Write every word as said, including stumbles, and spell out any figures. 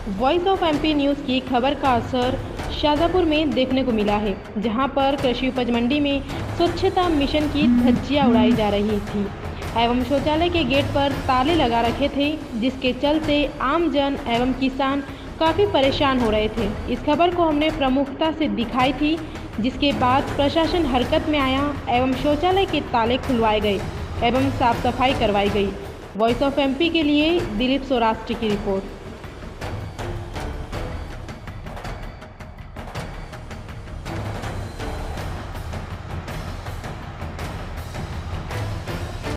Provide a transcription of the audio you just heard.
Voice of MP news की खबर का असर शाजापुर में देखने को मिला है, जहां पर कृषि उपज मंडी में स्वच्छता मिशन की धज्जियां उड़ाई जा रही थी एवं शौचालय के गेट पर ताले लगा रखे थे, जिसके चलते आमजन एवं किसान काफ़ी परेशान हो रहे थे। इस खबर को हमने प्रमुखता से दिखाई थी, जिसके बाद प्रशासन हरकत में आया एवं शौचालय के ताले खुलवाए गए एवं साफ सफाई करवाई गई। वॉइस ऑफ एमपी के लिए दिलीप सौराष्ट्र की रिपोर्ट।